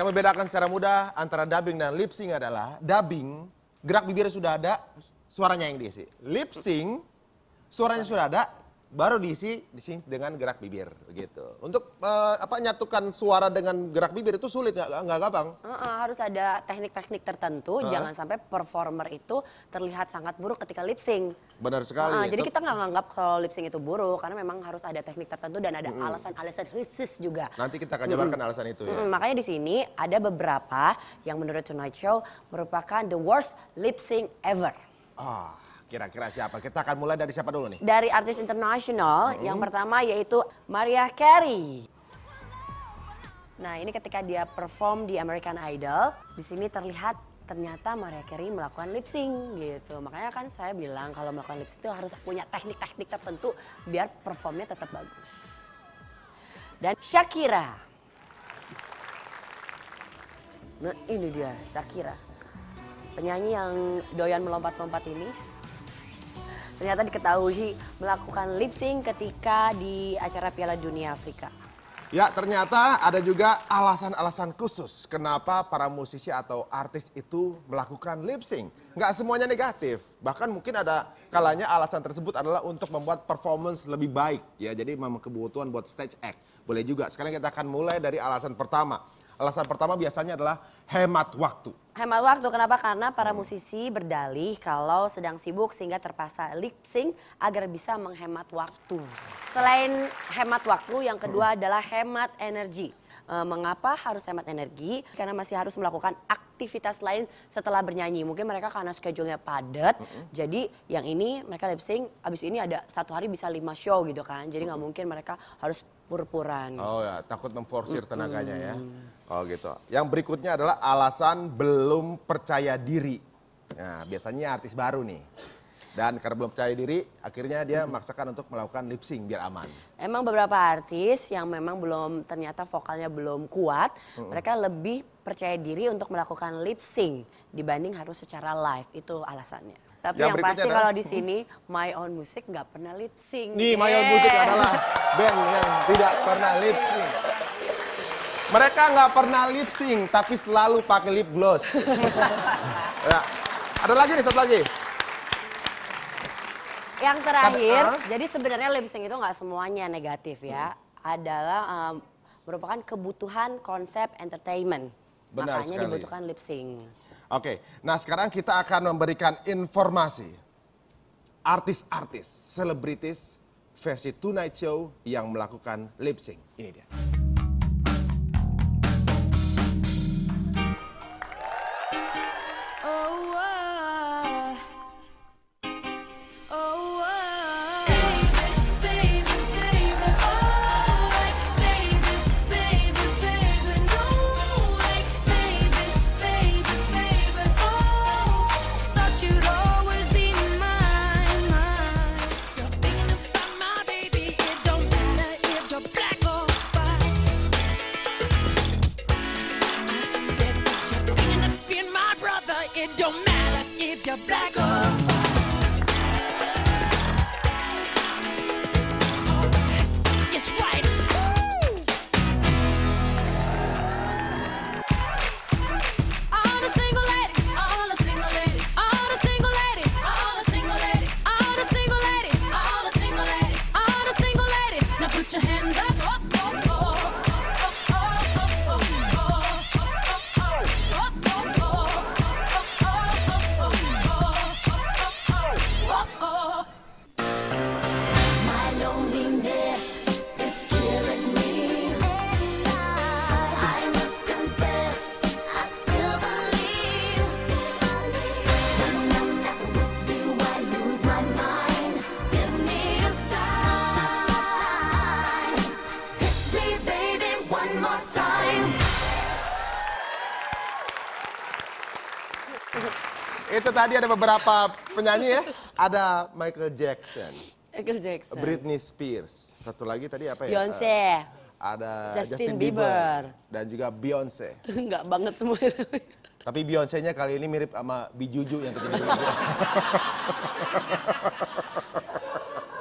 Yang membedakan secara mudah antara dubbing dan lip sync adalah dubbing, gerak bibirnya sudah ada, suaranya yang diisi. Lip sync, suaranya sudah ada, baru diisi dengan gerak bibir gitu. Untuk nyatukan suara dengan gerak bibir itu sulit, nggak gampang. Harus ada teknik-teknik tertentu, jangan sampai performer itu terlihat sangat buruk ketika lip sync. Benar sekali. Jadi kita nggak nganggap kalau lip sync itu buruk, karena memang harus ada teknik tertentu dan ada alasan-alasan khusus juga. Nanti kita akan jabarkan alasan itu ya. Makanya di sini ada beberapa yang menurut Tonight Show merupakan the worst lip sync ever. Kira-kira siapa? Kita akan mulai dari siapa dulu nih? Dari artis internasional, yang pertama yaitu Mariah Carey. Nah, ini ketika dia perform di American Idol, di sini terlihat ternyata Mariah Carey melakukan lip sync gitu. Makanya kan saya bilang kalau melakukan lip sync itu harus punya teknik-teknik tertentu biar performnya tetap bagus. Dan Shakira. Nah, ini dia Shakira. Penyanyi yang doyan melompat-lompat ini. Ternyata diketahui melakukan lip sync ketika di acara Piala Dunia Afrika. Ya, ternyata ada juga alasan-alasan khusus kenapa para musisi atau artis itu melakukan lip sync. Nggak semuanya negatif, bahkan mungkin ada kalanya alasan tersebut adalah untuk membuat performance lebih baik. Ya, jadi memang kebutuhan buat stage act. Boleh juga. Sekarang kita akan mulai dari alasan pertama. Alasan pertama biasanya adalah hemat waktu. Hemat waktu, kenapa? Karena para musisi berdalih kalau sedang sibuk sehingga terpaksa lip sync agar bisa menghemat waktu. Selain hemat waktu, yang kedua adalah hemat energi. Mengapa harus hemat energi? Karena masih harus melakukan aktivitas lain setelah bernyanyi. Mungkin mereka karena schedule-nya padat, jadi yang ini mereka lip sync, abis ini ada satu hari bisa 5 show gitu kan. Jadi nggak mungkin mereka harus pur-puran. Oh ya, takut memforsir tenaganya ya. Oh gitu. Yang berikutnya adalah alasan belum percaya diri. Nah, biasanya artis baru nih. Dan karena belum percaya diri, akhirnya dia memaksakan untuk melakukan lip sync biar aman. Emang beberapa artis yang memang belum, ternyata vokalnya belum kuat, mereka lebih percaya diri untuk melakukan lip sync dibanding harus secara live. Itu alasannya. Tapi yang pasti adalah, kalau di sini My Own Music nggak pernah lip sync. Nih, My Own Music adalah band yang tidak pernah lip sync. Mereka nggak pernah lip sync, tapi selalu pakai lip gloss. Ya. Ada lagi nih, satu lagi. Yang terakhir, jadi sebenarnya lip sync itu nggak semuanya negatif ya. Adalah merupakan kebutuhan konsep entertainment. Benar makanya sekali. dibutuhkan lip sync. Oke, nah sekarang kita akan memberikan informasi artis-artis, selebritis versi Tonight Show yang melakukan lip sync. Ini dia. Itu tadi ada beberapa penyanyi ya. Ada Michael Jackson. Britney Spears. Satu lagi tadi apa ya? Beyoncé. Ada Justin Bieber. Dan juga Beyonce. Enggak banget semua itu. Tapi Beyonce-nya kali ini mirip sama Bijuju yang terjadi.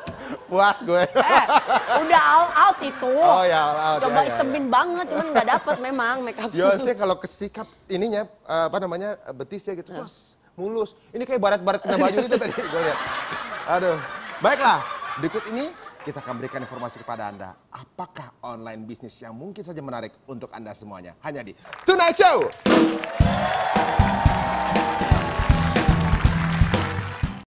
Puas gue. Udah all out itu. Oh ya, all out. Coba ya, itemin banget, cuman nggak dapet memang make up. Beyonce kalau kesikap ininya, betis ya gitu, terus mulus. Ini kayak baret-baret kena baju itu tadi gue lihat. Aduh, baiklah. Berikut ini kita akan berikan informasi kepada Anda. Apakah online bisnis yang mungkin saja menarik untuk Anda semuanya? Hanya di Tonight Show.